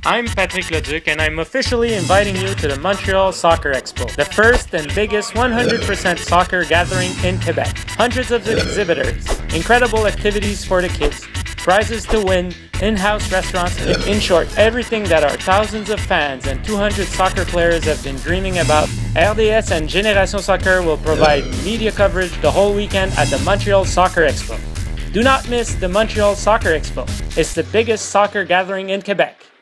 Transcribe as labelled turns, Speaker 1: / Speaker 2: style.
Speaker 1: I'm Patrick Leduc, and I'm officially inviting you to the Montreal Soccer Expo, the first and biggest 100% soccer gathering in Quebec. Hundreds of exhibitors, incredible activities for the kids, prizes to win, in-house restaurants, and in short, everything that our thousands of fans and 200 soccer players have been dreaming about. RDS and Génération Soccer will provide media coverage the whole weekend at the Montreal Soccer Expo. Do not miss the Montreal Soccer Expo. It's the biggest soccer gathering in Quebec.